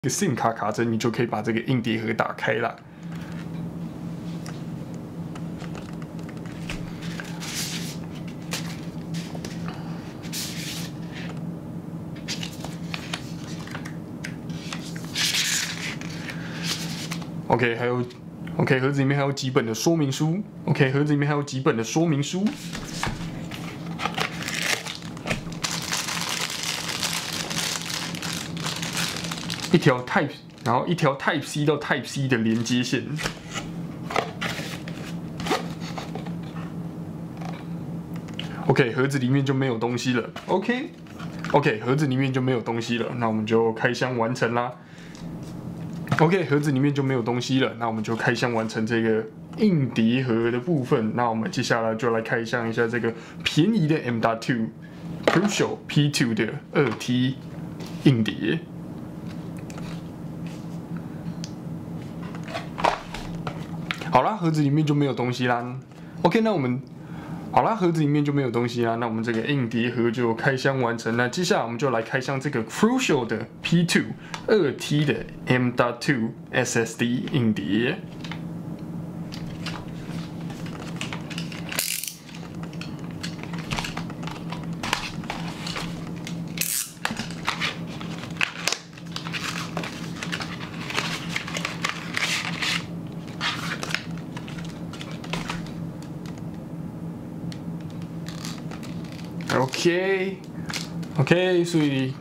个 SIM 卡卡针，你就可以把这个硬碟盒打开了。OK， 还有 OK， 盒子里面还有几本的说明书。OK， 盒子里面还有几本的说明书。一条 Type， 然后一条 Type C 到 Type C 的连接线。OK， 盒子里面就没有东西了。OK， 盒子里面就没有东西了，那我们就开箱完成啦。OK， 盒子里面就没有东西了，那我们就开箱完成这个硬碟盒的部分。那我们接下来就来开箱一下这个便宜的 M.2 Crucial P2 的2T 硬碟。好啦，盒子里面就没有东西啦。OK， 那我们好啦，盒子里面就没有东西啦。那我们这个硬碟盒就开箱完成了。接下来我们就来开箱这个 Crucial 的 P2 2T 的 M.2 SSD 硬碟。OK， 所以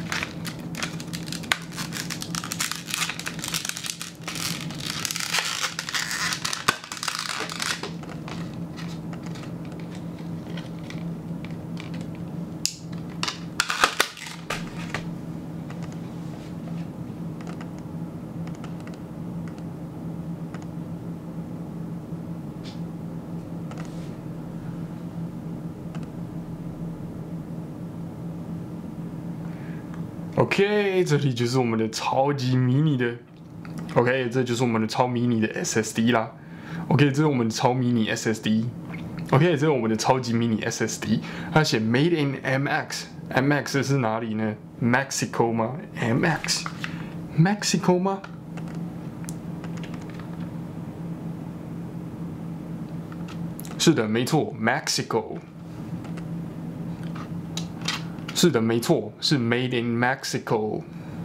OK， 这里就是我们的超级迷你的 ，OK， 这就是我们的超迷你的 SSD 啦。OK， 这是我们的超迷你 SSD。OK， 这是我们的超级迷你 SSD。它写 Made in MX，MX 是哪里呢 ？Mexico 吗 ？MX，Mexico 吗？是的，没错 ，Mexico。是的，没错，是 Made in Mexico。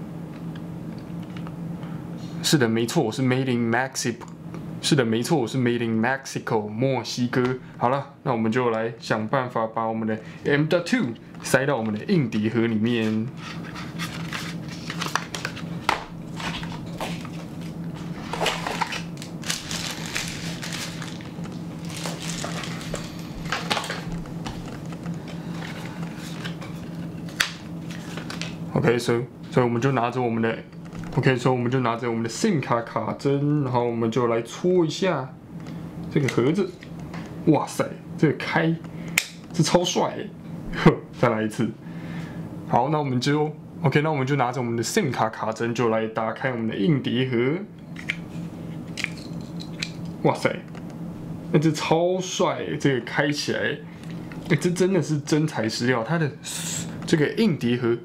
是的，没错，是 Made in Mexico。是的，没错，是 Made in Mexico， 墨西哥。好了，那我们就来想办法把我们的 M.2 塞到我们的硬碟盒里面。OK， 所以我们就拿着我们的 OK， 所以我们就拿着我们的 SIM 卡卡针，然后我们就来戳一下这个盒子。哇塞，这个开，这超帅！呵，再来一次。好，那我们就 OK， 那我们就拿着我们的 SIM 卡卡针，就来打开我们的硬碟盒。哇塞，那这超帅！这个开起来，这真的是真材实料，它的这个硬碟盒。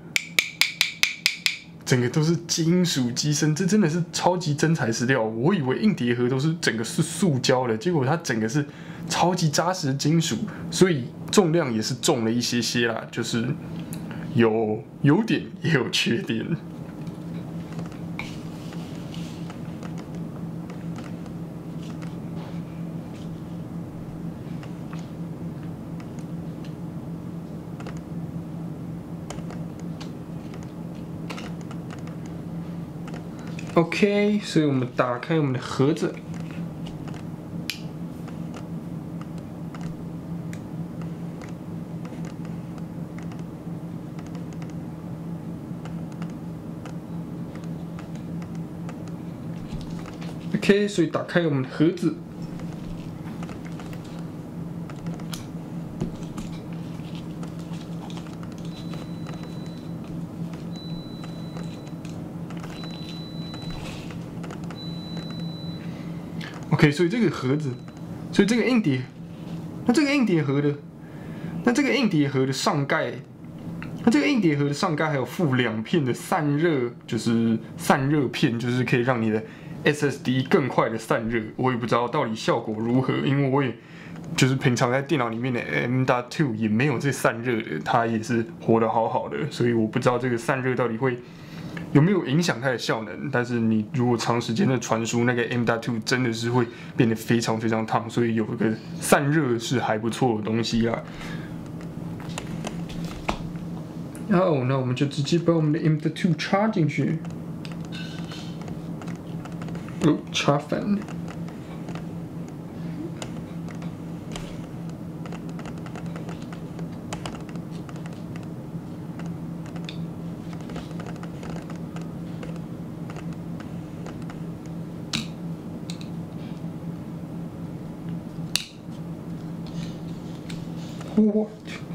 整个都是金属机身，这真的是超级真材实料。我以为硬碟盒都是整个是塑胶的，结果它整个是超级扎实的金属，所以重量也是重了一些些啦，就是有优点也有缺点。OK， 所以我们打开我们的盒子。OK， 所以打开我们的盒子。OK， 所以这个盒子，所以这个硬碟，那这个硬碟盒的上盖， 那这个硬碟盒上盖还有附2片的散热，就是散热片，就是可以让你的 SSD 更快的散热。我也不知道到底效果如何，因为我也就是平常在电脑里面的 M.2 也没有这散热的，它也是活得好好的，所以我不知道这个散热到底会有没有影响它的效能。但是你如果长时间的传输，那个 M.2 真的是会变得非常非常烫，所以有一个散热是还不错的东西啦。好，那我们就直接把我们的 M.2 插进去。哦，插反了。What？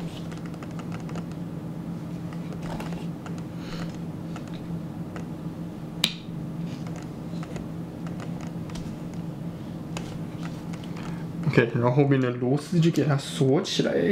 OK， 然后后面的螺丝就给它锁起来。